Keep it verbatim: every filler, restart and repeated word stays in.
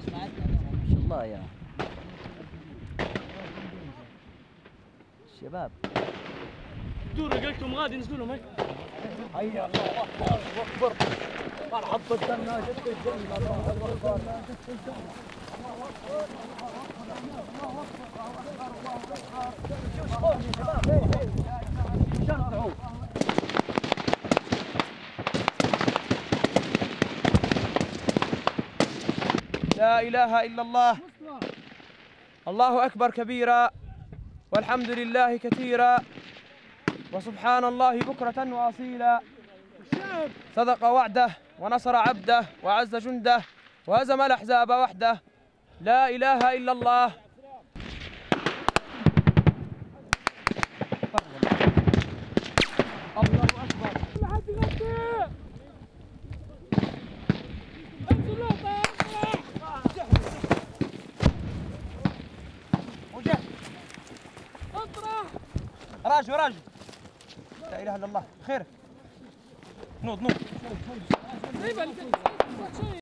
ما شاء الله يا الشباب. دوروا قلت لهم غادي ينزلوا لهم هيك. هيا الله اكبر. مرحبا بالجنة جت الجنة. الله اكبر. جت الجنة. الله اكبر. الله اكبر. شوف خوف يا شباب. ايه ايه. شرطعوا. لا إله إلا الله. الله أكبر كبيرا والحمد لله كثيرا وسبحان الله بكرة وأصيلا. صدق وعده ونصر عبده وعز جنده وهزم الأحزاب وحده. لا إله إلا الله. الله أكبر. راجع راجع. لا اله الا الله. خير. نوض نوض.